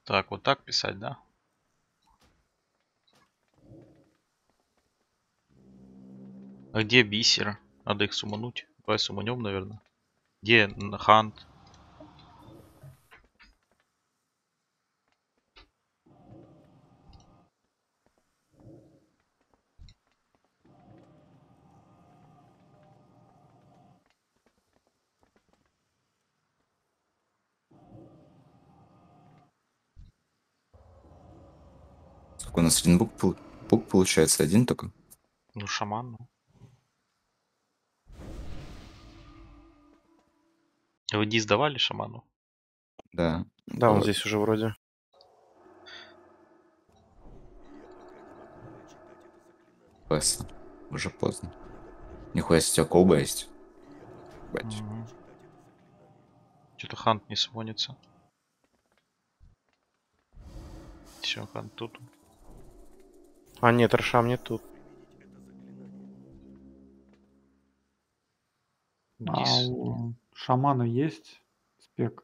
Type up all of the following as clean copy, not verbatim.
Так, вот так писать, да? А где бисер? Надо их сумануть. Давай суманем, наверное. Где хант? Сколько у нас один бук получается? Один только? Ну, шаман. Ну. Вы не сдавали шаману? Да. Да, он Вот. здесь уже вроде. Поздно. Уже поздно. Нихуя себе, у тебя колба есть. Бать. Угу. Что-то хант не свонится. Все, хант тут. А, нет, Рошам не тут. А Дис. у шамана есть спек?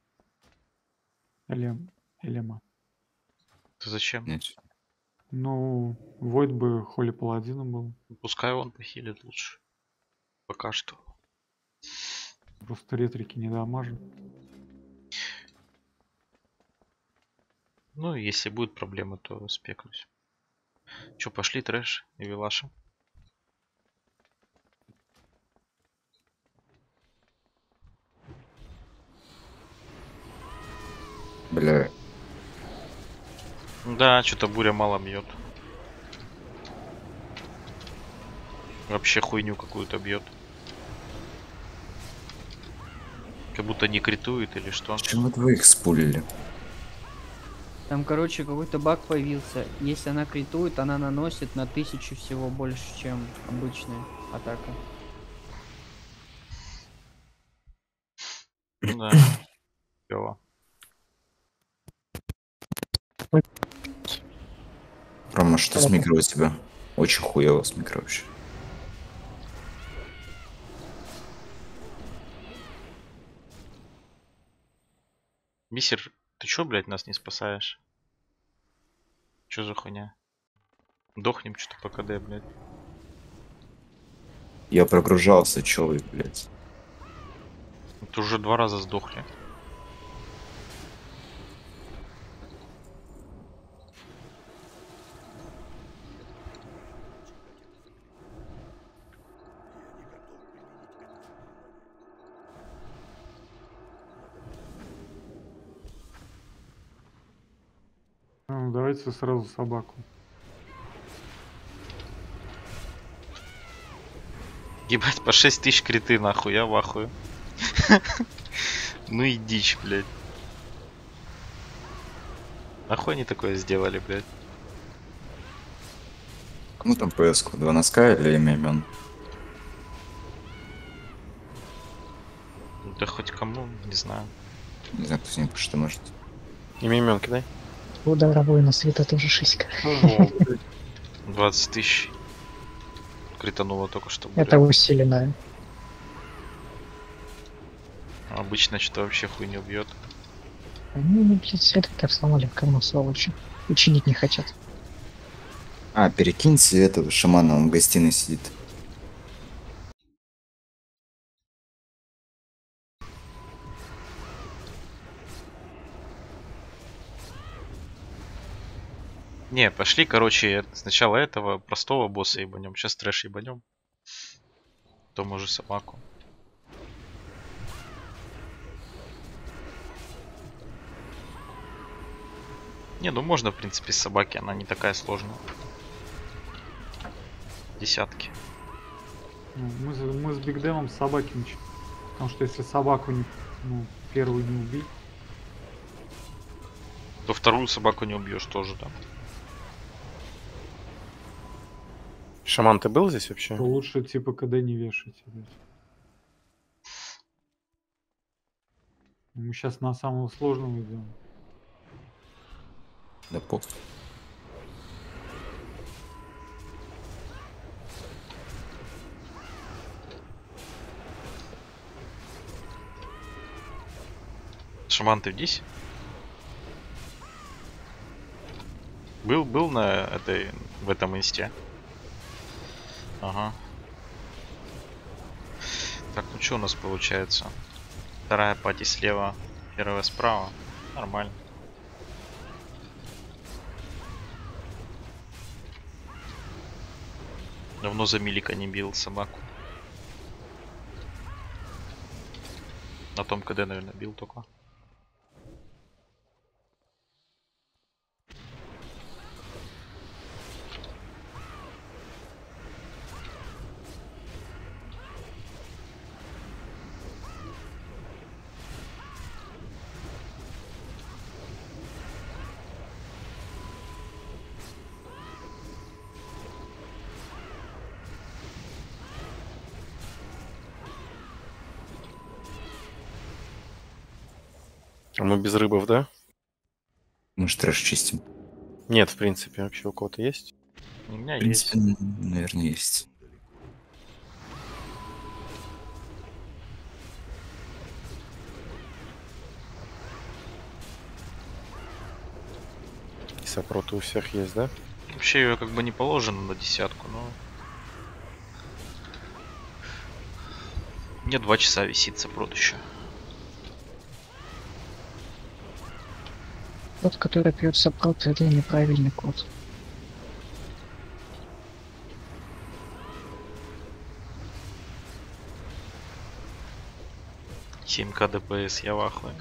Элема. Ты зачем? Нет. Ну, Войд бы Холи Паладином был. Пускай он похилит лучше. Пока что. Просто ретрики не дамажит. Ну, если будет проблемы, то спекнусь. Че, пошли трэш и вилашем? Бля. Да, что-то буря мало бьет. Вообще хуйню какую-то бьет. Как будто не критует или что. Чего вы двоих спулили? Там, короче, какой-то баг появился. Если она критует, она наносит на 1000 всего больше, чем обычная атака. Да. Клево. Рома, что с микро у тебя? Очень хуево с микро вообще. Бисер, ты чё, блядь, нас не спасаешь? Чё за хуйня? Дохнем что-то по КД, блядь. Я прогружался, чё вы, блядь. Ты уже 2 раза сдохли. Ну, давайте сразу собаку. Ебать, по 6000 криты, нахуй, я в ахуе. Ну и дичь, блядь. Нахуй они такое сделали, блядь? Кому там ПС-ку? 2 носка или имя имен? Да хоть кому, не знаю. Не знаю, кто с ним что может. Имя имен кидай. У добровольно света тоже шиська. 20 тысяч. Критануло только что. Это усиленная. Обычно что-то вообще хуйню бьет. Они, блядь, это сломали в кому сволочи. Учинить не хотят. А, перекиньте этого шамана, он в гостиной сидит. Не, пошли, короче, сначала этого простого босса ебанем, сейчас трэш ебанем. То может собаку. Не, ну можно, в принципе, с собаки, она не такая сложная. Десятки. Ну, мы с Бигдемом с собаки начали. Потому что если собаку не, первую не убить, То вторую собаку не убьешь тоже там. Шаман, ты был здесь вообще? то лучше типа КД не вешать. Блядь. Мы сейчас на самого сложного идем. Да похуй. Шаман, ты здесь? Был на в этом инсте. Ага. Так, ну что у нас получается? Вторая пати слева, первая справа. Нормально. Давно за Милика не бил собаку. На том КД, наверное, бил только. А мы без рыбов, да? Мы же трэш чистим. Нет, в принципе, вообще у кого-то есть? У меня В принципе, есть. наверное, есть. И сопроты у всех есть, да? Вообще ее как бы не положено на десятку, но... Мне 2 часа висит сопрот еще. Код, который пьет сопрот, это неправильный код. К ДПС, я в ахуе.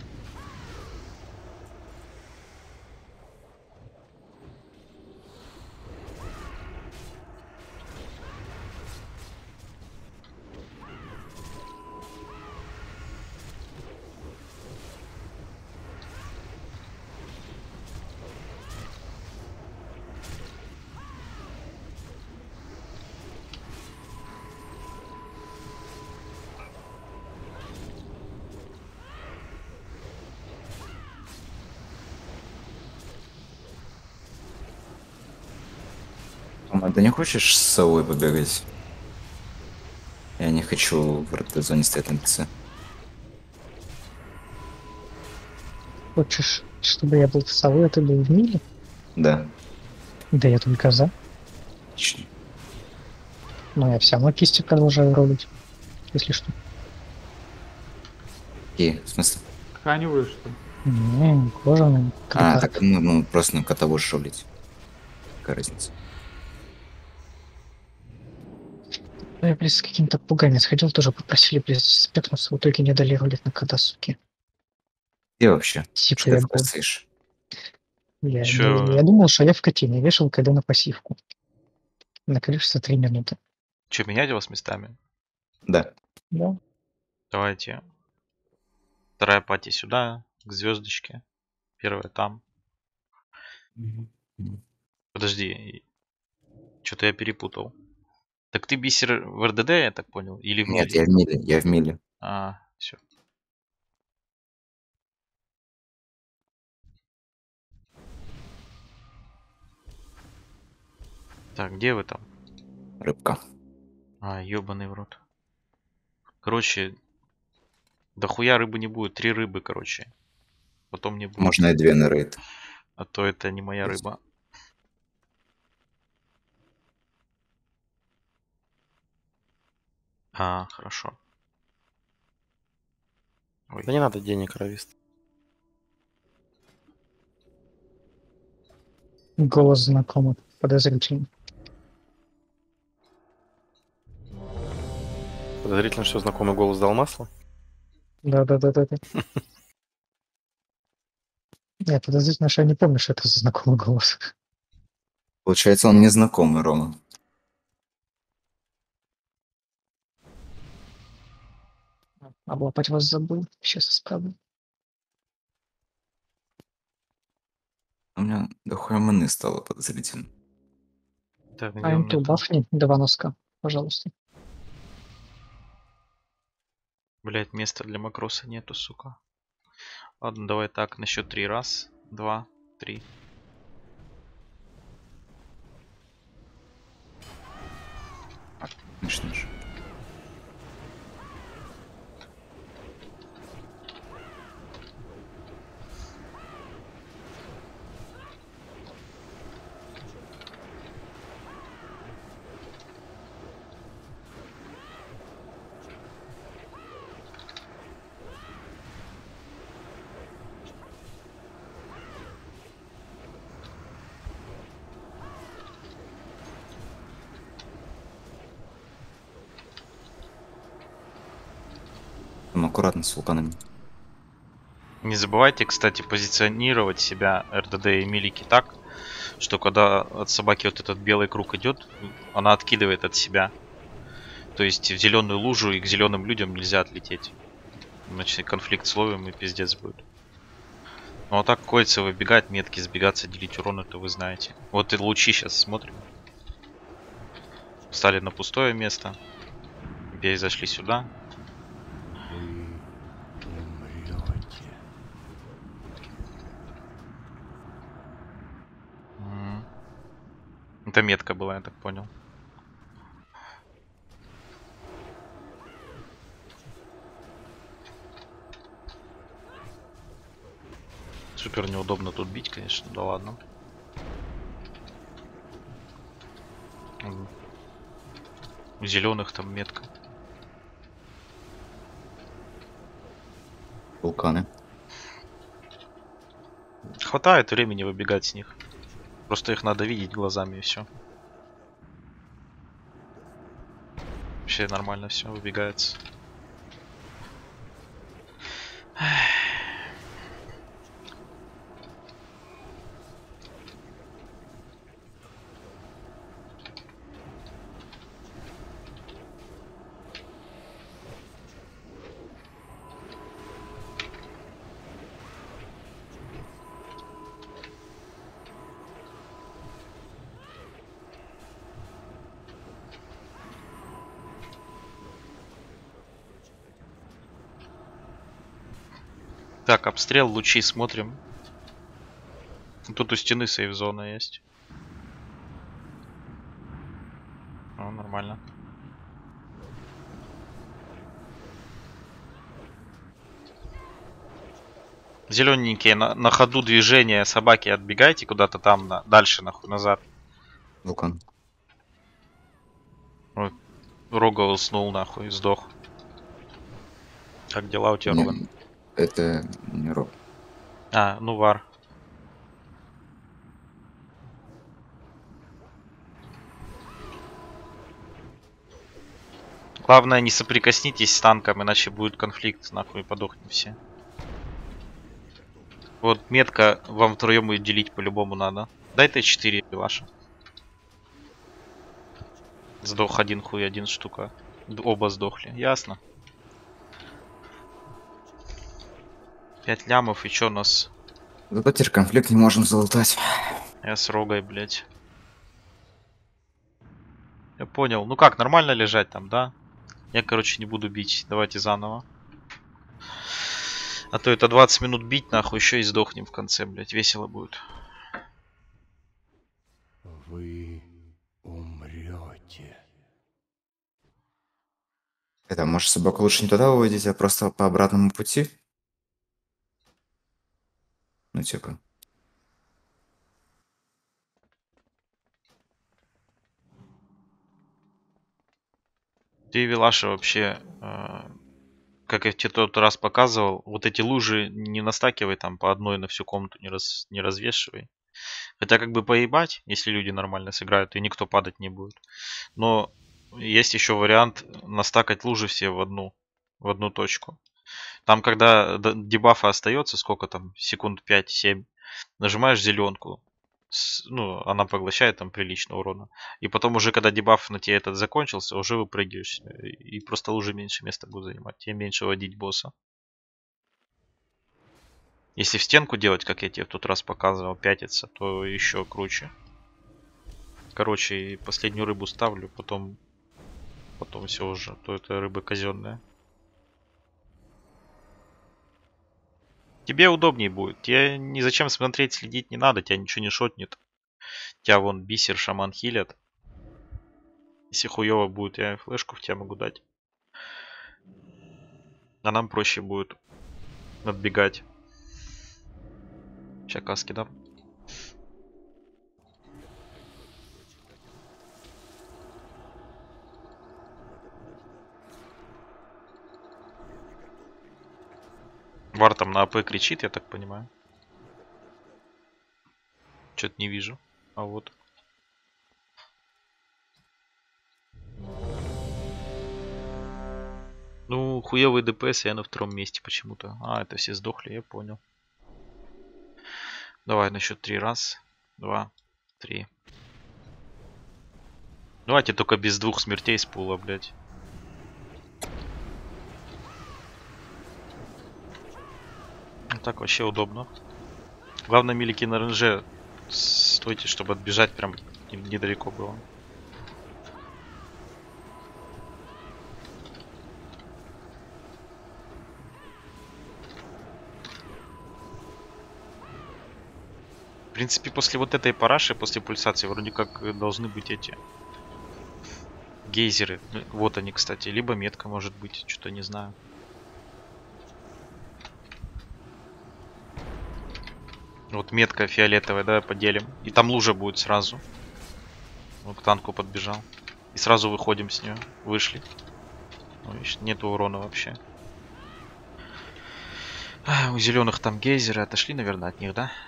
Тома, ты не хочешь с совой побегать? Я не хочу в РТ-зоне стоять на ТЦ. Хочешь, чтобы я был совой, а ты был в миле? Да, Да я только за. отлично. Но я все равно кисти продолжаю ролить, если что. И, в смысле? Тканевые, что ли? Не, кожаные. А, крикард. так мы просто на кота будешь ролить. Какая разница? Я, блин, с каким-то пугаем сходил, тоже попросили, блин, спекнуться, в итоге не дали ролить на кота, суки. Где вообще? Типа Что я ты был. форсишь? Я думал, что я в котине, вешал КД на пассивку. На количество 3 минуты. Че, менять вас местами? Да. Да. Давайте. Вторая пати сюда, к звездочке. Первая там. Подожди. Что-то я перепутал. Так ты бисер в РДД, я так понял? Или в Нет, мире? я в миле, я в миле. А, все. Так, где вы там? Рыбка. А, ебаный в рот. Короче, дохуя рыбы не будет. 3 рыбы, короче. Потом не будет. Можно и 2 на рейд. А то это не моя рыба. А, хорошо. Ой. Да не надо денег, ровист. Голос знакомый, подозрительный. Подозрительно, что знакомый голос дал масло. Да. Нет, подозрительно, что я не помню, что это за знакомый голос. Получается, он незнакомый, Рома. Облапать вас забыл. Сейчас исправлю. У меня дохуя маны стало подозрительно. Так, где А у инту меня там? бафни 2 носка, пожалуйста. Блять, места для макроса нету, сука. Ладно, давай так, на счет 3. Раз, два, три. Конечно же. аккуратно с вулканами. Не забывайте, кстати, позиционировать себя РДД и Милики так, что когда от собаки вот этот белый круг идет, она откидывает от себя. То есть в зеленую лужу и к зеленым людям нельзя отлететь. Иначе конфликт словим и пиздец будет. Ну а так кольца выбегать, метки сбегаться, делить урон, это вы знаете. Вот и лучи сейчас смотрим. Встали на пустое место. Опять зашли сюда. Это метка была, я так понял. Супер неудобно тут бить, конечно, да ладно. У зеленых там метка. Вулканы. Хватает времени выбегать с них. Просто их надо видеть глазами и все. Вообще нормально все выбегается. Так, обстрел, лучи смотрим. Тут у стены сейф-зона есть. О, нормально. Зелененькие, на ходу движения собаки отбегайте куда-то там, дальше нахуй, назад. Вулкан. Ой, Рога уснул нахуй, сдох. Как дела у тебя, Не, Роган? это не рок. А, ну вар. Главное, не соприкоснитесь с танком, иначе будет конфликт, нахуй подохнем все. Вот метка вам втроем будет делить по-любому надо. Дай Т4 ваша. Сдох один хуй, один штука. Оба сдохли, ясно. 5 лямов, и чё нас? Зато теперь конфликт не можем залутать. Я с Рогой, блять. Я понял. Ну как, нормально лежать там, да? Я, короче, не буду бить. Давайте заново. А то это 20 минут бить, нахуй, еще и сдохнем в конце, блять. Весело будет. Вы умрете. Это, может, собаку лучше не туда выводить, а просто по обратному пути? Ну, типа. Ты, Вилаша, вообще, как я тебе тот раз показывал, вот эти лужи не настакивай там по одной на всю комнату, не развешивай. Хотя как бы поебать, если люди нормально сыграют, и никто падать не будет. Но есть еще вариант настакать лужи все в одну точку. Там, когда дебафа остается, сколько там, секунд 5-7, нажимаешь зеленку. Ну, она поглощает там прилично урона. И потом уже, когда дебаф на тебе этот закончился, уже выпрыгиваешь. И просто лужи меньше места будут занимать. Тебе меньше водить босса. Если в стенку делать, как я тебе в тот раз показывал, пятиться, то еще круче. Короче, последнюю рыбу ставлю, потом все уже. То это рыба казенная. Тебе удобнее будет. Тебе ни зачем смотреть, следить не надо, тебя ничего не шотнет. Тебя вон бисер, шаман хилят. Если хуево будет, я флешку в тебя могу дать. А нам проще будет отбегать. Сейчас каски дам. Вар там на АП кричит, я так понимаю. Что-то не вижу. А вот. Ну, хуевый ДПС, я на втором месте почему-то. А, это все сдохли, я понял. Давай на счет 3. Раз, два, три. Давайте только без 2 смертей с пула, блядь. Ну, так вообще удобно. Главное, милики на РНЖ стойте, чтобы отбежать прям недалеко было. В принципе, после вот этой параши, после пульсации, вроде как должны быть эти гейзеры. Ну, вот они, кстати. Либо метка, может быть. Что-то не знаю. Вот метка фиолетовая, да, поделим. И там лужа будет сразу. Вот к танку подбежал. И сразу выходим с нее. Вышли. Ну, нету урона вообще. У зеленых там гейзеры. Отошли, наверное, от них, да?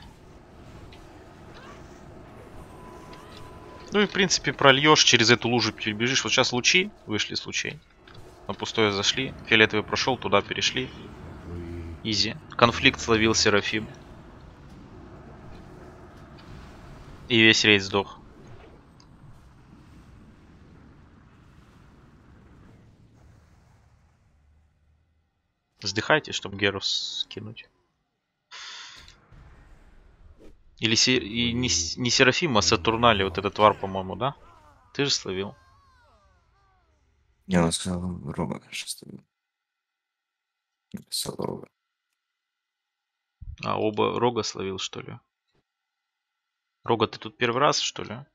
Ну и в принципе прольешь, через эту лужу перебежишь. Вот сейчас лучи, вышли с лучей. На пустое зашли. Фиолетовый прошел, туда перешли. Изи. Конфликт словил Серафим. И весь рейд сдох. Сдыхайте, чтобы Геру скинуть. Или и не Серафим, а Сатурнали, вот этот вар, по-моему, да? Ты же словил. Я вам сказал, Рога, конечно, ставил. Солова. А, оба Рога словил, что ли? Рога, ты тут первый раз, что ли?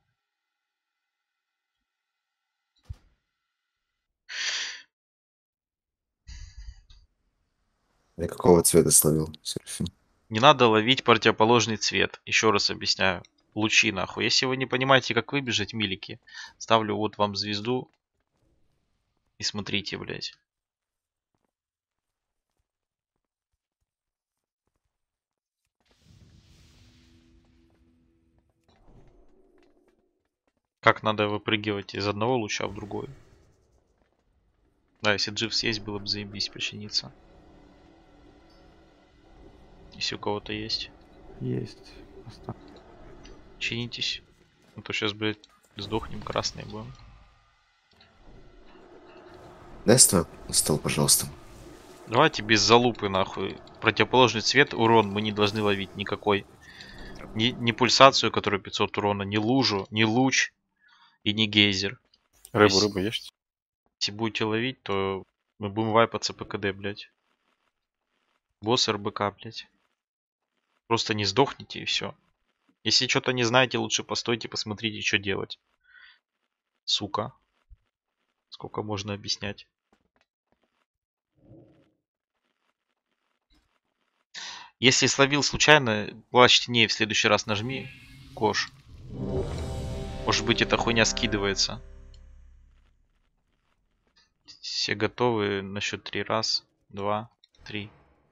Я какого цвета словил, Серафим? Не надо ловить противоположный цвет. Еще раз объясняю. Лучи, нахуй. Если вы не понимаете, как выбежать, милики, ставлю вот вам звезду. И смотрите, блядь. Как надо выпрыгивать из одного луча в другой. Да, если дживс есть, было бы заебись починиться. Если у кого-то есть. Есть. Чинитесь. А то сейчас, блядь, сдохнем, красные будем. Дай стол, пожалуйста. Давайте без залупы, нахуй. Противоположный цвет, урон мы не должны ловить никакой. Ни пульсацию, которая 500 урона, ни лужу, ни луч и ни гейзер. Рыбу есть? Если будете ловить, то мы будем вайпаться по КД, блядь. Босс РБК, блядь. Просто не сдохните и все. Если что-то не знаете, лучше постойте, посмотрите, что делать. Сука. Сколько можно объяснять. Если словил случайно, плащ теней в следующий раз нажми. Кош. Может быть, эта хуйня скидывается. Все готовы на счет 3. Раз, два, три.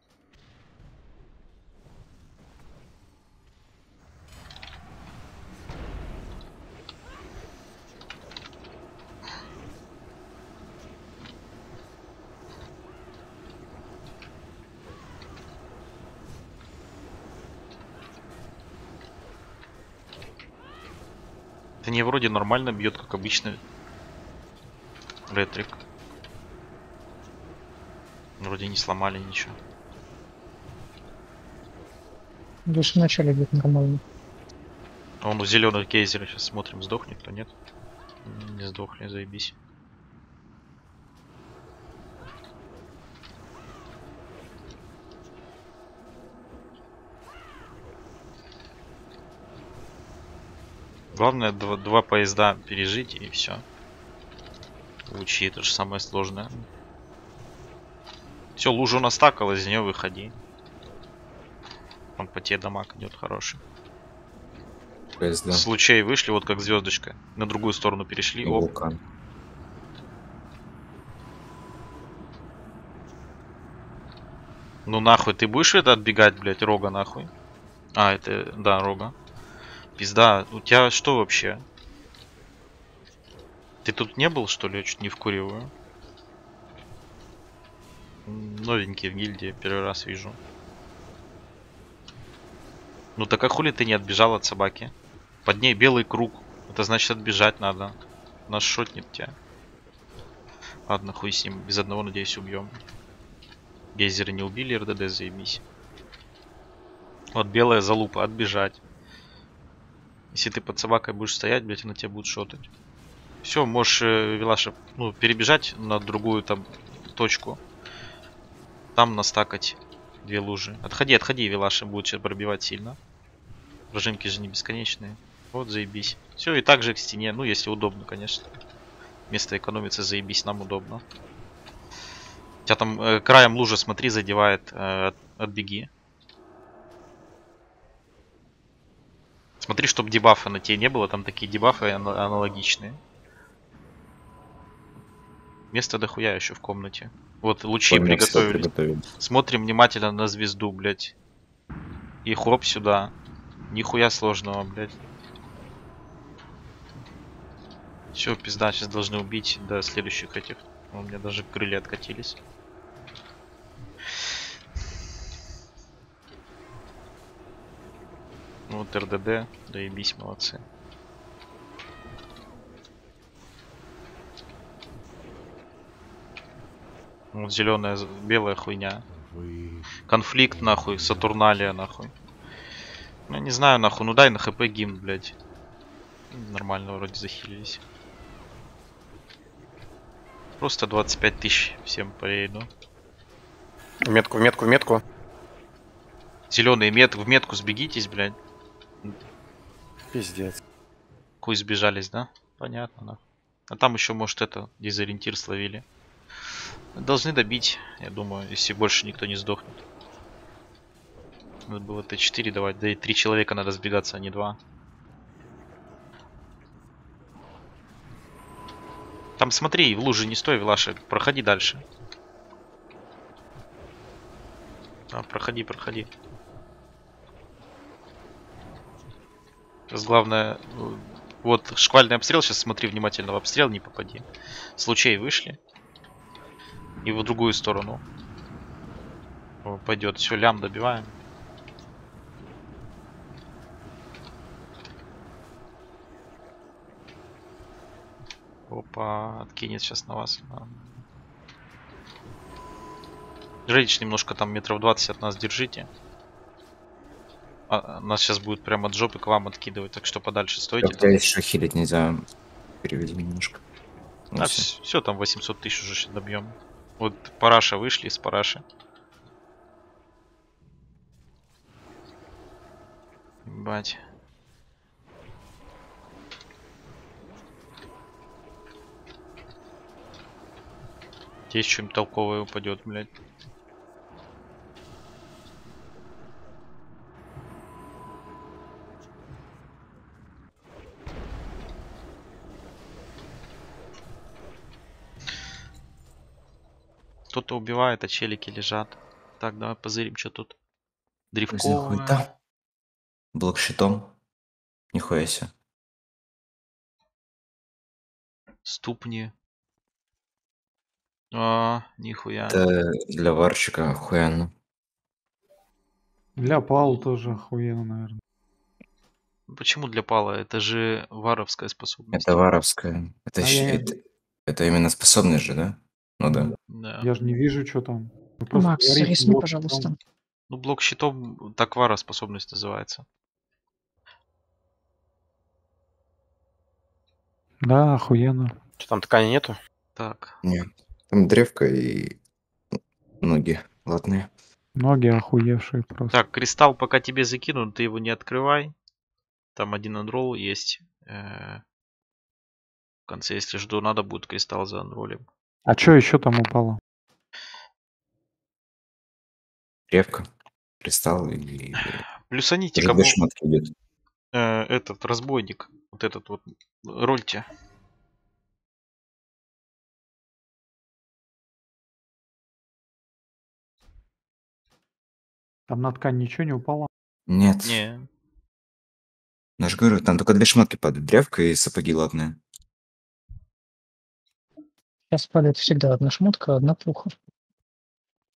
Это не вроде нормально бьет, как обычно. Ретрик. Вроде не сломали ничего. Души вначале бьет нормально. А он у зеленых гейзеров сейчас смотрим, сдохнет, кто нет. Не сдохли, заебись. Главное два поезда пережить и все. Лучи, это же самое сложное. Все, лужу настакал, из нее выходи. Он по тебе дамаг идет хороший. Поезда. С лучей вышли, вот как звездочка. На другую сторону перешли. Оп. Вулкан. Ну нахуй, ты будешь это отбегать, блять, Рога нахуй? А, это, да, Рога. Пизда, у тебя что вообще? Ты тут не был, что ли? Я чуть не вкуриваю. Новенький в гильдии, первый раз вижу. Ну так а хули ты не отбежал от собаки? Под ней белый круг. Это значит отбежать надо. Нас шотнет тебя. Ладно, хуй с ним. Без одного, надеюсь, убьем. Гейзеры не убили, РДД заебись. Вот белая залупа, отбежать. Если ты под собакой будешь стоять, блять, она тебя будет шотать. Все, можешь, Вилаша, ну, перебежать на другую там точку. Там настакать 2 лужи. Отходи, отходи, Вилаша будет сейчас пробивать сильно. Прожимки же не бесконечные. Вот, заебись. Все, и так же к стене. Ну, если удобно, конечно. Место экономится, заебись, нам удобно. Тебя там краем лужи, смотри, задевает. Отбеги. Смотри, чтобы дебафа на тебе не было. Там такие дебафы аналогичные. Место дохуя еще в комнате. Вот лучи Фламинг всё приготовили. приготовили. Смотрим внимательно на звезду, блядь. И хлоп сюда. Нихуя сложного, блядь. Все, пизда, сейчас должны убить до следующих этих. У меня даже крылья откатились. Вот РДД, доебись, молодцы. Вот зеленая, белая хуйня. Вы Конфликт, нахуй, Сатурналия, нахуй. Ну, я не знаю, нахуй, ну дай на хп гимн, блядь. Нормально вроде захилились. Просто 25 тысяч всем по рейду. В метку, в метку, в метку. Зеленые в метку сбегитесь, блядь. Пиздец. Хуй сбежались, да? Понятно, да. А там еще, может, это, дезориентир словили. Должны добить, я думаю, если больше никто не сдохнет. Надо было Т4 давать, да и 3 человека надо сбегаться, а не 2. Там смотри, в луже не стой, Вилаша, проходи дальше. А, проходи, проходи. Сейчас главное, вот шквальный обстрел, сейчас смотри внимательно в обстрел, не попади. С лучей вышли. И в другую сторону. О, пойдет, все, лям добиваем. Опа, откинет сейчас на вас. Жречь немножко там метров 20 от нас держите. Нас сейчас будет прямо от жопы к вам откидывать, так что подальше стойте. Тебя еще хилить нельзя. Переведи немножко. Ну, Да, всё. все, там 800 тысяч уже сейчас добьем. Вот параша вышли из параши. Ебать. Здесь что-нибудь толковое упадет, блядь. Кто-то убивает, а челики лежат. Так, давай позырим, что тут. Древковая. Хуета. Блок щитом. Нихуя себе. Ступни. Нихуя. Это для варчика охуенно. Для Пау тоже охуенно, наверное. Почему для пала? Это же варовская способность. Это варовская. Это, А щ- я- это именно способность же, да? Ну да. Да. Я же не вижу, что там. Вы просто Макс, говорите, рисни, вот пожалуйста. там. Ну, блок щитом, так вара способность называется. Да, охуенно. Что там ткани нету? Так. Нет. Там древко и ноги латные. Ноги охуевшие просто. Так, кристалл пока тебе закинут, ты его не открывай. Там один анролл есть. В конце, если жду, надо будет кристалл за анроллем. А что еще там упало? Древко, кристалл и... Плюсаните, Уже кому две шмотки идет. этот разбойник. Вот этот вот. Рольте. Там на ткань ничего не упало? Нет. Не. Я же говорю, там только две шмотки падают. Древко и сапоги латные. Сейчас падает всегда одна шмотка, одна пуха.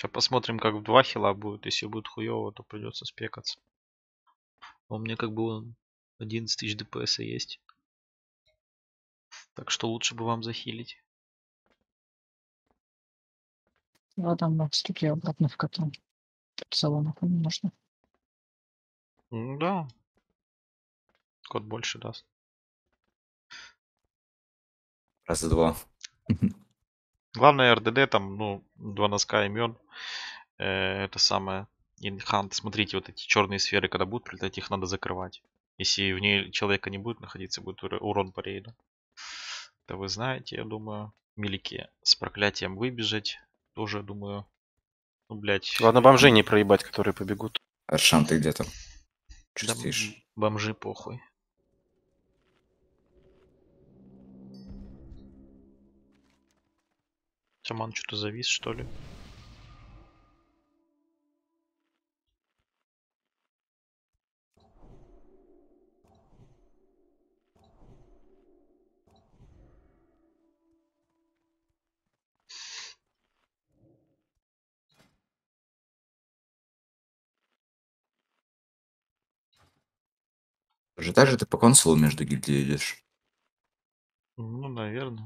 Сейчас посмотрим, как в 2 хила будет. Если будет хуево, то придется спекаться. У меня как бы вон 11 тысяч ДПС есть. Так что лучше бы вам захилить. Ну, там на стуке обратно в кота. Салонов не нужно. Ну да. Код больше даст. Раза два. Главное РДД там, ну, 2 носка имен. Это самое. Инхант. Смотрите, вот эти черные сферы, когда будут прилетать, их надо закрывать. Если в ней человека не будет находиться, будет урон по рейду. Это вы знаете, я думаю. Милики с проклятием выбежать. Тоже, думаю. Ну, блять. Ладно, бомжей не проебать, которые побегут. Аршан, ты где там? Чё Да, стоишь? бомжи похуй. Шаман что-то завис, что ли? Уже так же ты по консулу между гильдией идешь? Ну, наверное.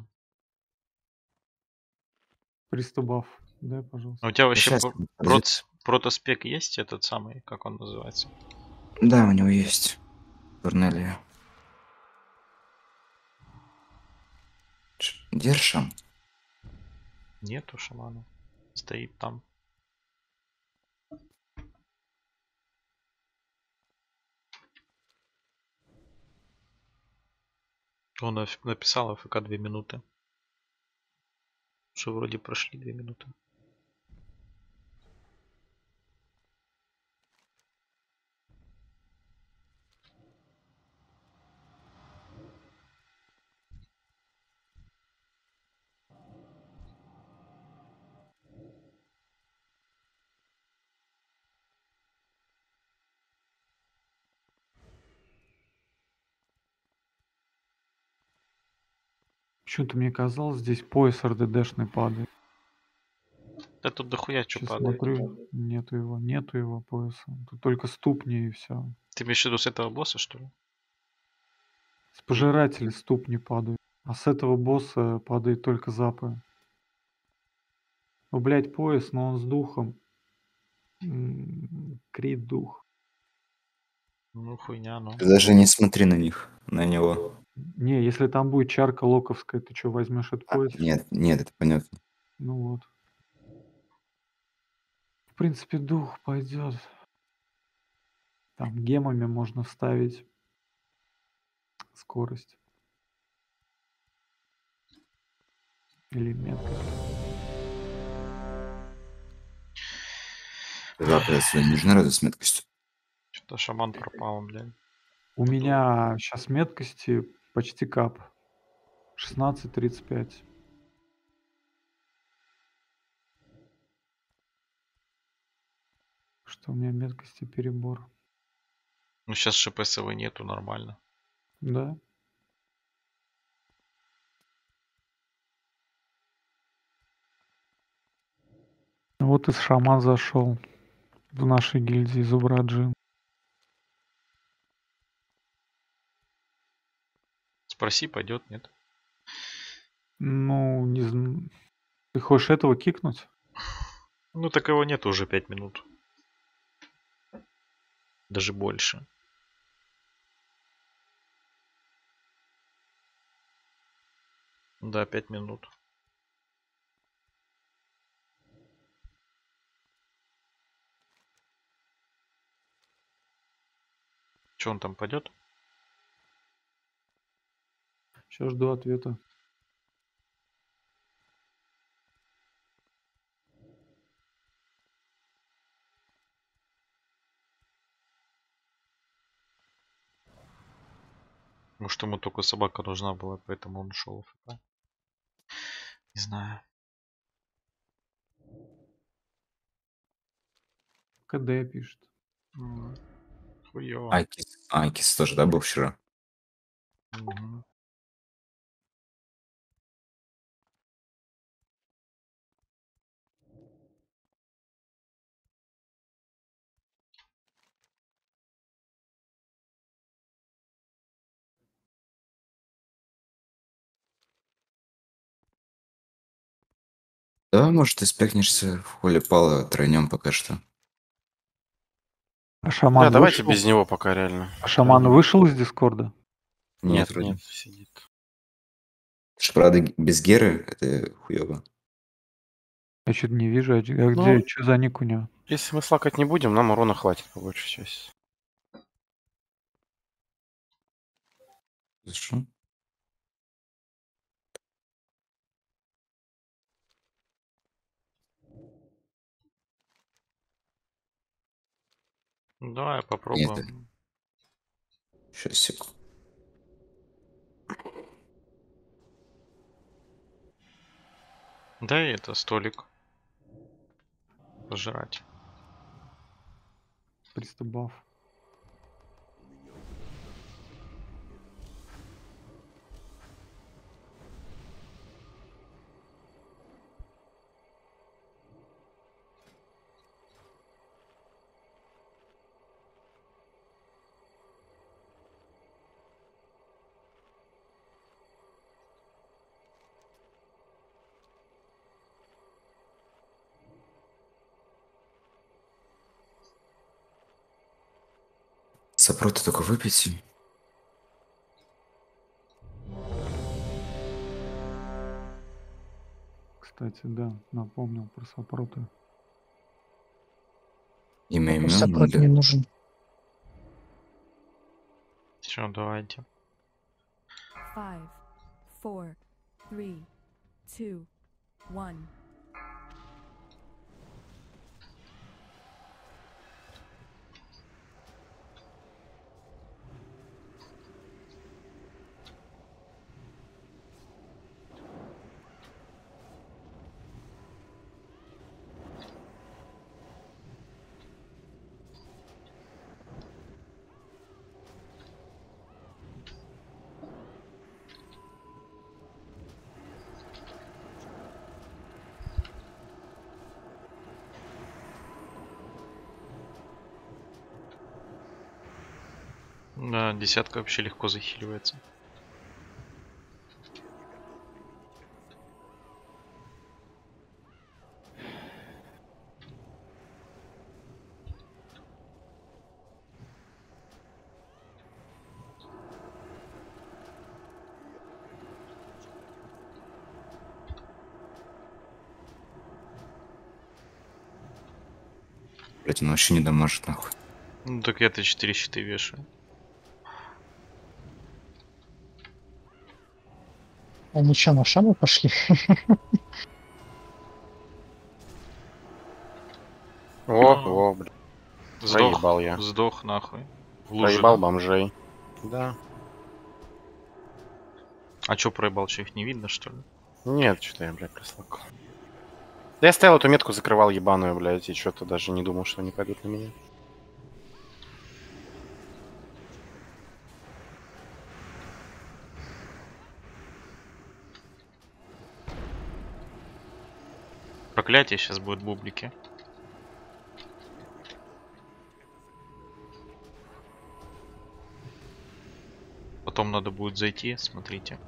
Приступав. Да, А пожалуйста. у тебя вообще Сейчас, протоспек есть этот самый, как он называется? Да, у него есть. Корнелия. Держим. Нету шамана. Стоит там. Он написал АФК 2 минуты. Что вроде прошли 2 минуты. Почему-то мне казалось, здесь пояс РДДшный падает. Да тут дохуя что Сейчас падает. смотрю, нету его пояса. Тут только ступни и все. Ты имеешь в виду с этого босса, что ли? С пожирателя ступни падают. А с этого босса падает только запы. Ну, блядь, пояс, но он с духом. Крит дух. Ну хуйня, ну. Ты даже не смотри на них, на него. Не, если там будет чарка локовская, ты что, возьмешь этот пояс? Нет, нет, это понятно. Ну вот. В принципе, дух пойдет. Там гемами можно вставить скорость. Или меткость. Запад свои нужны разве с меткостью? Что-то шаман пропал, блядь. У меня сейчас меткости почти кап. 16-35. Что у меня меткости перебор. Ну сейчас ШПСВ нету, нормально. Да. Вот и шаман зашел в нашей гильдии Зубраджин. Спроси, пойдет, нет? Ну, не знаю. Ты хочешь этого кикнуть? Ну так его нету уже 5 минут. Даже больше. Да, 5 минут. Че он там пойдет? Сейчас жду ответа. Может ему только собака нужна была, поэтому он ушел в ФП. Не знаю. КД пишет. Хуёво. Айкис тоже, да, был вчера? Мгм. Да, может, ты спекнешься в холле пала, тройнем пока что. А шаман Да, давайте вышел? без него пока реально. А шаман вышел из Дискорда? Нет, Нет, вроде. нет, сидит. Что, правда, без Геры это хуёво. Я что-то не вижу. А Ну, где? Что за ник у него? если мы слакать не будем, нам урона хватит по большей части. Хорошо. Давай Нет, попробуем. сейчас, секунду. Дай это столик пожрать. Пристабав. Сопроты только выпейте. Кстати, да, напомнил про сопроты. Имя Мне имен сопрот не или... нужен. Все, давайте. 5, 4, 3, 2, 1. Да, десятка вообще легко захиливается. Блять, он вообще не дамажит, нахуй. Ну так я-то 4 щиты вешаю. Они что, на шаму пошли? О, блин. Сдох, Проебал я. сдох нахуй. В луже, Проебал да? бомжей. Да. А чё проебал, что их не видно, что ли? Нет, что-то я, блядь, прослакал. Да я стоял эту метку, закрывал ебаную, блядь, и что-то даже не думал, что они пойдут на меня. Проклятие сейчас будет бублики. Потом надо будет зайти, смотрите.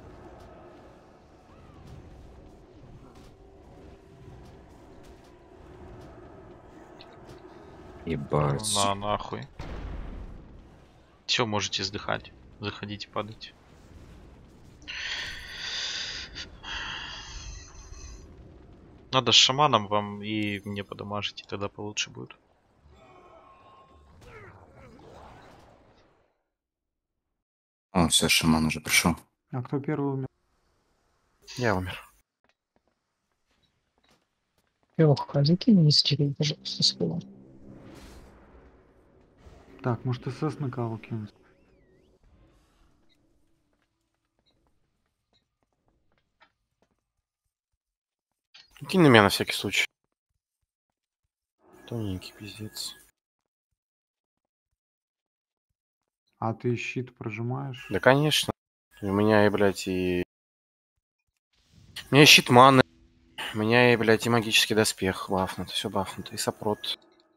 Ебать. На нахуй. Все, можете сдыхать. Заходите, падайте. Надо с шаманом вам и мне подамажить, и тогда получше будет. О, все, шаман уже пришел. А кто первый умер? Я умер. Лех, а закинь мне стилей, пожалуйста, с пола. Так, может СС на кого кинуть? Кинь на меня на всякий случай. Тоненький пиздец. А ты щит прожимаешь? Да, конечно. У меня и, блядь, и... У меня и щит маны. У меня и, блядь, и магический доспех бафнут. Все бафнуто. И сопрот.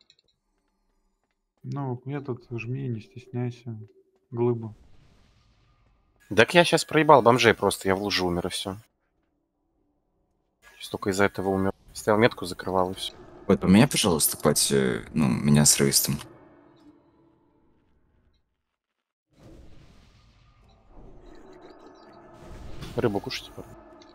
Ну, метод жми, не стесняйся. Глыба. Так я сейчас проебал бомжей просто. Я в луже умер и все. есть только из-за этого умер. Стоял метку, закрывал и все. Вот, поменяй, пожалуйста, Пати, ну, меня с рейстом. Рыбу кушать, типа.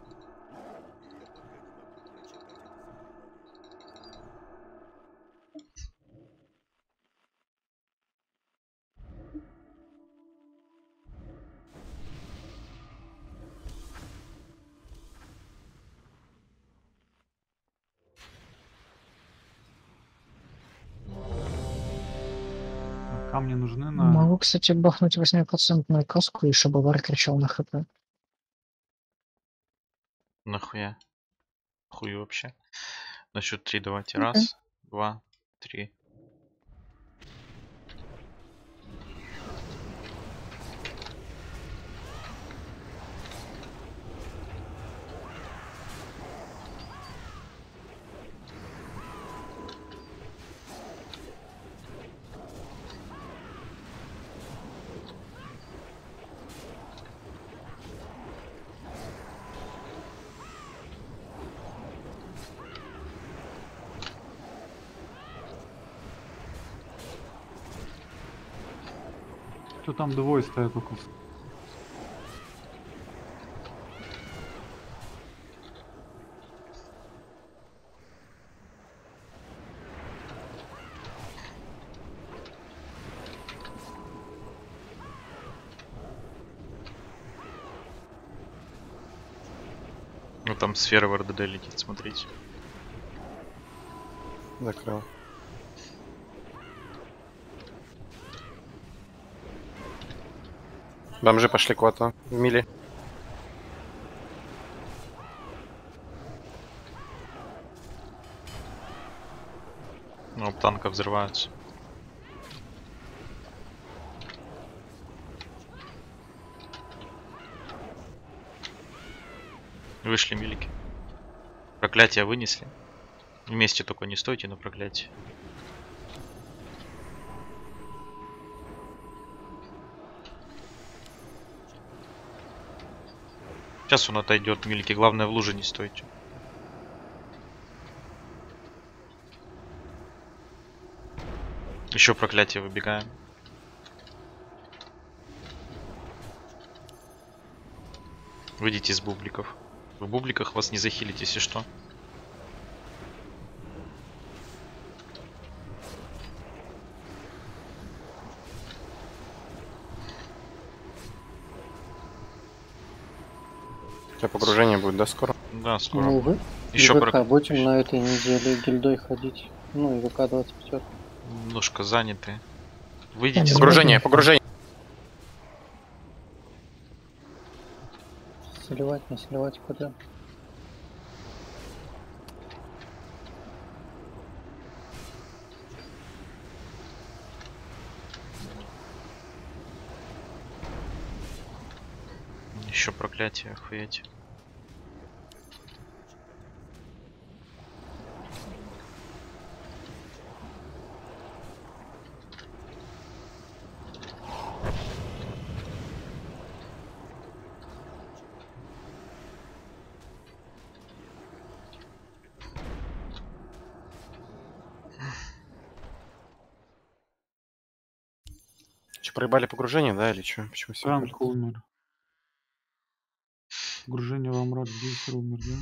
Камни нужны на... Могу, кстати, бахнуть 8% каску, и чтобы вар кричал на хп. Нахуя? Хую вообще. На счет 3 давайте. Окей. Раз, два, три. Что там двое стоят около? Ну там сфера в РДД летит, смотрите. Закрыл. Бомжи пошли куда-то в мили. Ну, танка взрываются. Вышли милики. Проклятие вынесли. Вместе только не стойте на проклятие. Сейчас он отойдет, милики. Главное, в луже не стойте. Еще проклятие выбегаем. Выйдите из бубликов. В бубликах вас не захилить, если что. У тебя погружение будет, да, скоро? Да, скоро. Ну, вы Еще ВК будем на этой неделе гильдой ходить. Ну и ВК 25. немножко заняты. Выйдите из Погружение, погружение. Сливать, не сливать куда. Еще проклятие, охуеть. Че, проебали погружение, да, или что? Почему все? Франк умер. Погружение во мрак, Гейсер умер, да?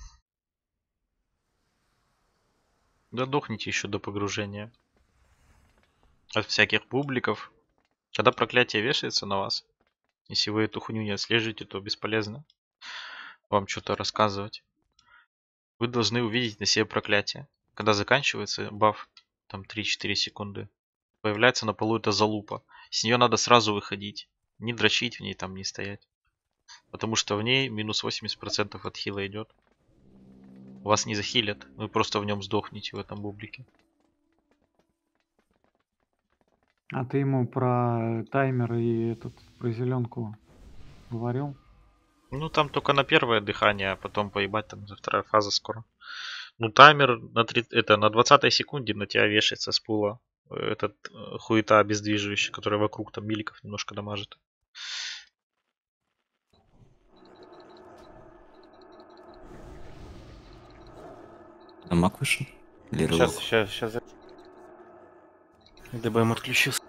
Да дохните еще до погружения. От всяких бубликов. Когда проклятие вешается на вас, если вы эту хуйню не отслеживаете, то бесполезно вам что-то рассказывать. Вы должны увидеть на себе проклятие. Когда заканчивается баф, там 3-4 секунды, появляется на полу эта залупа. С нее надо сразу выходить. Не дрочить в ней, там не стоять. Потому что в ней минус 80% от хила идет. Вас не захилят, вы просто в нем сдохнете в этом бублике. А ты ему про таймер и про зеленку говорил? Ну там только на первое дыхание, а потом поебать там за вторая фаза скоро. Ну таймер на 20 секунде на тебя вешается с пула. Этот хуета обездвиживающий, который вокруг там миликов немножко дамажит. А маг вышел? Или Сейчас, рывок? сейчас. ДБМ отключился.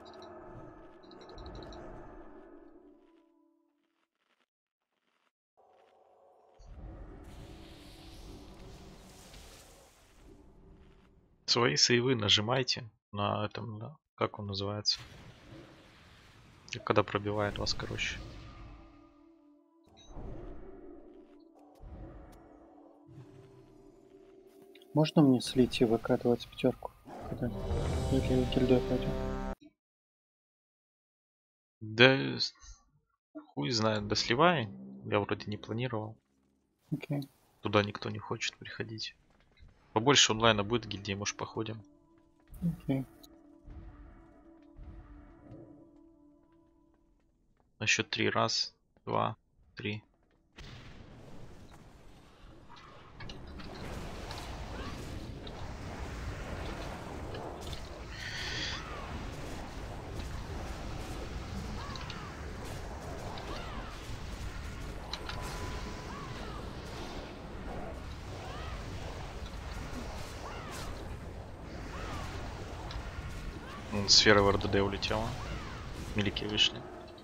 Свои сейвы нажимайте на этом, да, как он называется. И когда пробивает вас, короче. Можно мне слить и выкатывать пятерку? Когда? Или гильдой пойдем? Да хуй знает, да сливай. Я вроде не планировал. Окей. Туда никто не хочет приходить. Побольше онлайна будет, гильдии, может, походим. Окей. На счет 3. Раз, два, три. Сфера в РДД улетела. Милики вышли.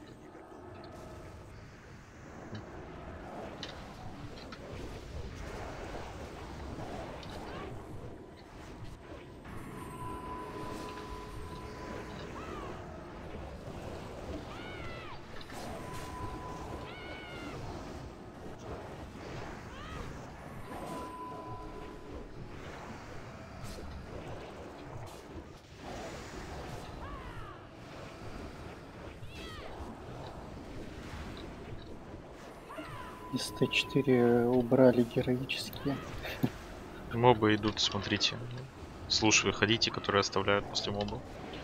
Из Т4 убрали героические. Мобы идут, смотрите. Слушай, ходите, которые оставляют после моба.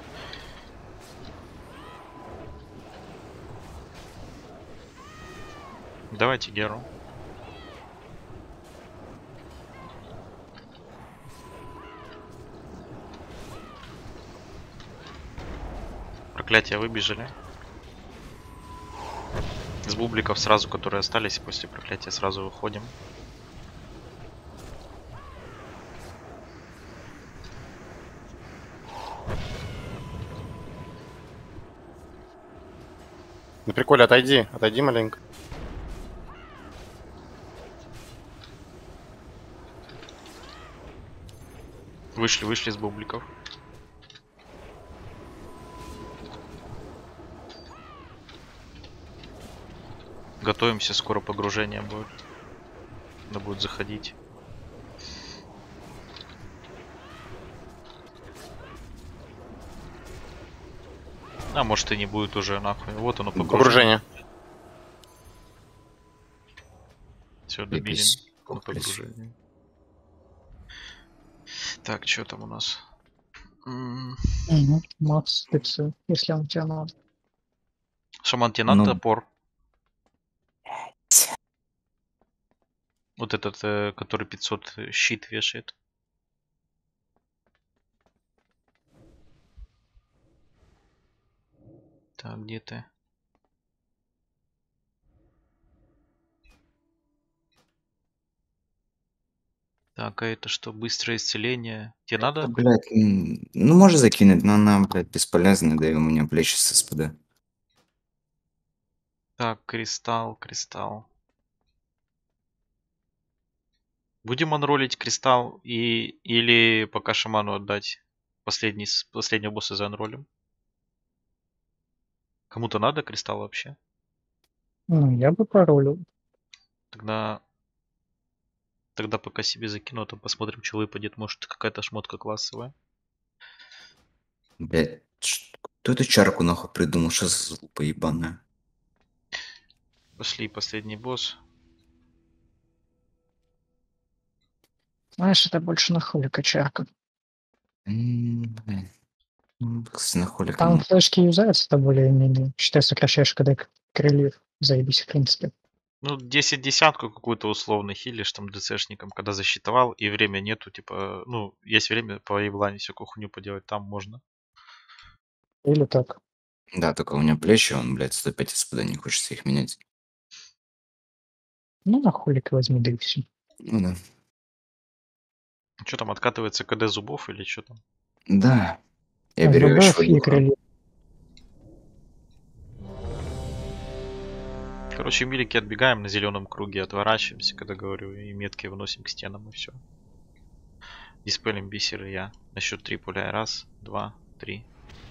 Давайте Геру. Проклятия выбежали. С бубликов сразу, которые остались после проклятия, сразу выходим. На приколе, отойди маленько. Вышли с бубликов. Готовимся, скоро погружение будет. Надо будет заходить. А может и не будет уже, нахуй. Вот оно погружение. Погружение. Все, добили. Лепись. На погружение. Так, что там у нас? Макс, спецы, если он тебе надо. Шаман, тебе надо Ну. топор? Вот этот, который 500 щит вешает. Так, где ты? Так, а это что? Быстрое исцеление. Тебе надо? Блять, ну можно закинуть, но она, блядь, бесполезная, да и у меня плечи с СПД. Так, кристалл. Будем анролить кристалл или пока шаману отдать последнего босса за анролем? Кому-то надо кристалл вообще? Ну, я бы паролил. Тогда пока себе закину, а там посмотрим, что выпадет. Может, какая-то шмотка классовая. Блять, кто эту чарку нахуй придумал? Что за залупа ебаная? Пошли, последний босс. Знаешь, это больше на холика чарка. Блядь. На холик. Там флешки юзаются, это более-менее. Считай, сокращаешь, когда крыльев. Заебись, в принципе. Ну, 10 десятку какую-то условно хилишь там ДЦшником, когда засчитывал, и время нету, типа, ну, есть время по еблане всякую хуйню поделать, там можно. Или так. Да, только у меня плечи, он, блядь, 105 СПД, не хочется их менять. Ну, на холик возьми, да и все. Ну да. Что там, откатывается КД зубов или что там? Да. Я А, беру добавь еще и крылья. Короче, милики отбегаем на зеленом круге, отворачиваемся, когда говорю, и метки выносим к стенам, и все. Диспелим бисеры я. На счет 3 пуляю. 1, 2, 3.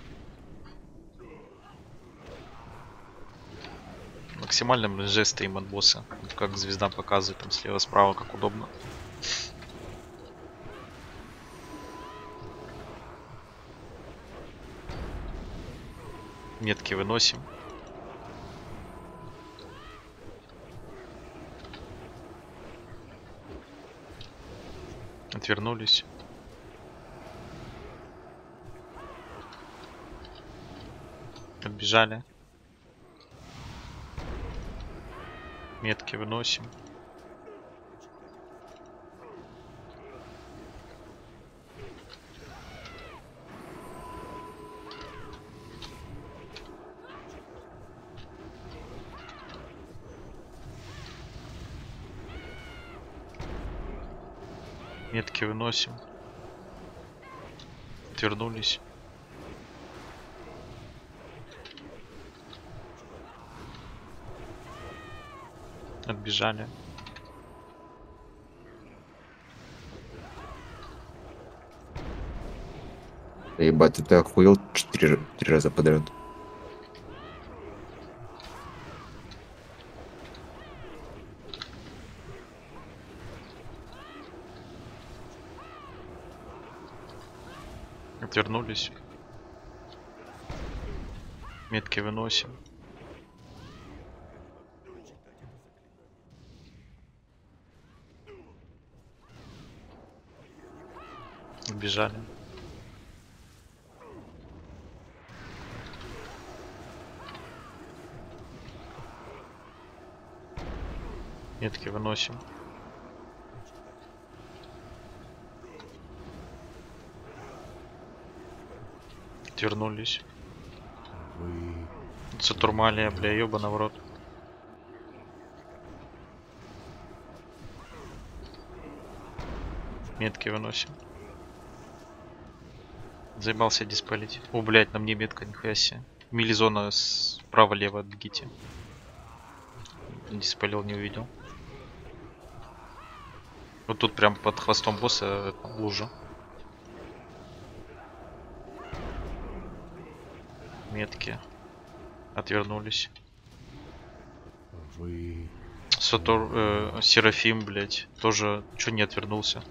Максимальным РЖ стоим от босса. Вот как звезда показывает, там слева-справа, как удобно. Метки выносим. Отвернулись. Отбежали. Метки выносим. Метки выносим. Отвернулись. Отбежали. Да ебать, ты охуел 4 раза подряд. Отвернулись. Метки выносим. Отбежали. Метки выносим. Отвернулись. Вы Сатурмалия, бля, ёбана в рот. Метки выносим. Заебался диспелить. О, блядь, на мне метка, нихуя себе. Милизона справа-лево отбегите. Диспелил, не увидел. Вот тут прям под хвостом босса лужа. Метки. Отвернулись. вы Серафим, блядь, тоже чё не отвернулся.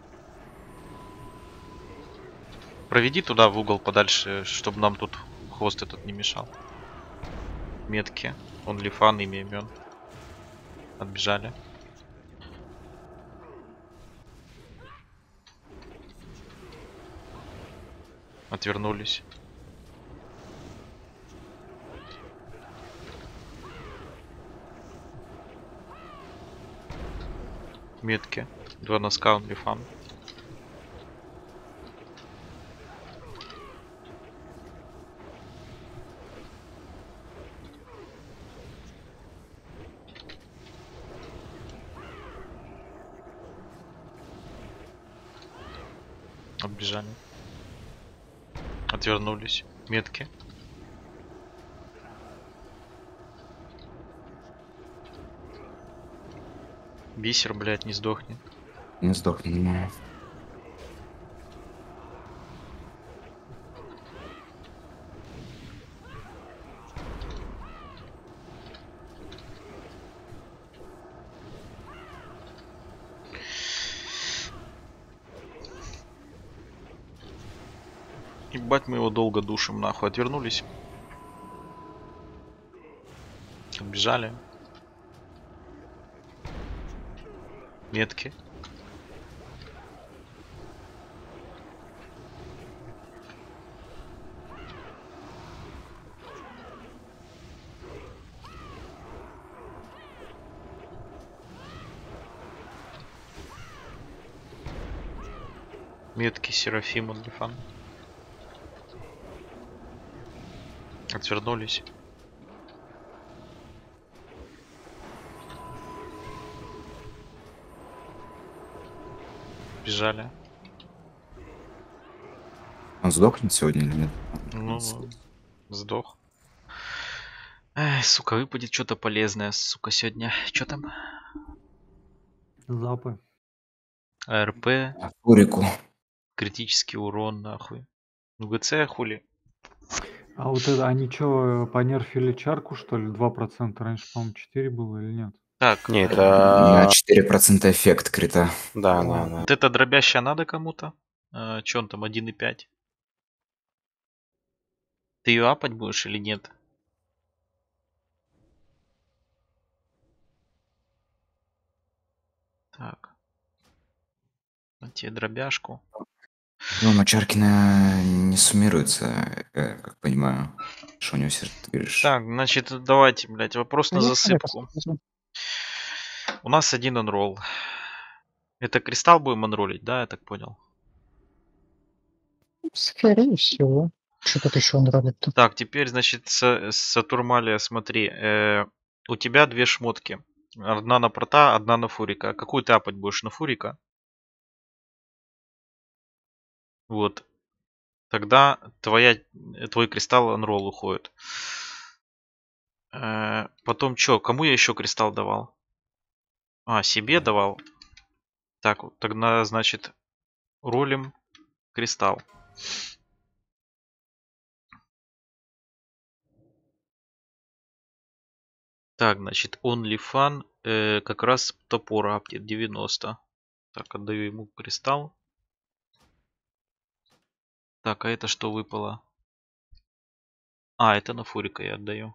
Проведи туда в угол подальше, чтобы нам тут хвост этот не мешал. Метки. Он лифан, имя имен. Отбежали. Отвернулись. Метки. 2 носка, он лифан. Отбежали. Отвернулись. Метки. Бисер, блядь, не сдохнет. Не сдохни. Ебать, мы его долго душим, нахуй. Отвернулись. Отбежали. Метки. Метки Серафим Лифан. Отвернулись. Бежали. Он сдохнет сегодня или нет? Ну, сдох. Ай, сука, выпадет что-то полезное, сука, сегодня. Что там? Запы. АРП, Фурику. критический урон, нахуй. Ну, ГЦ хули. А вот это, они что, понерфили чарку, что ли? 2%? Раньше, по-моему, 4 было или нет? Так, Не, На это... 4% эффект крита. Да, да, Ладно. да. вот это дробящая надо кому-то? Че он там, 1,5? Ты ее апать будешь или нет? Так. На тебе дробяшку. Ну, Чаркина не суммируется, как понимаю. Что у него все, ты говоришь. Так, значит, давайте, блядь, вопрос на Я засыпку. посмотрю. У нас один анролл. Это кристалл будем анролить, да, я так понял? Скорее всего. Что тут еще он робит-то? Так, теперь, значит, Сатурмалия, смотри. У тебя две шмотки. Одна на прота, одна на фурика. Какую ты апать будешь? На фурика? Вот. Тогда твой кристалл анролл уходит. Потом что? Кому я еще кристалл давал? А, себе давал. Так, вот тогда, значит, ролим кристалл. Так, значит, OnlyFan как раз топор апнет 90. Так, отдаю ему кристалл. Так, а это что выпало? А, это на фурика я отдаю.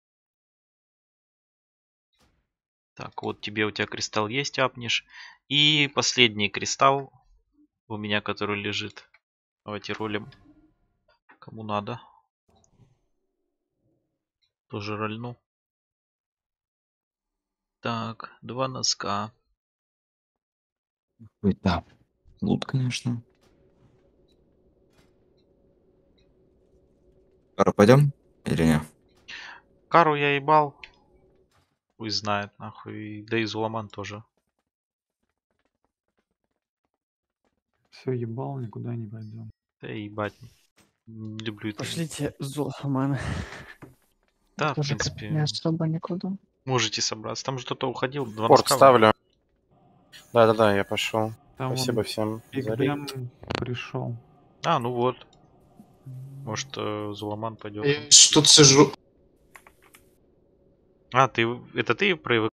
Так, вот тебе, у тебя кристалл есть, апнешь. И последний кристалл у меня, который лежит. Давайте ролим. Кому надо. Тоже рольну. Так, 2 носка. Ой, да. Лут, конечно. Скоро пойдем или не? Кару я ебал. Хуй знает, нахуй. Да и Зуламан тоже. Все, ебал, никуда не пойдем. Да ебать. Не люблю это. Пошлите Зулхамана. Да, в Тоже принципе, не особо никуда. можете собраться. Там же кто-то уходил. 2 Порт носка. ставлю. Да-да-да, я пошел. Там Спасибо всем за рейд. Бигбэм пришел. А, ну вот. Может, Зуламан пойдет. Я тут сижу. А, это ты про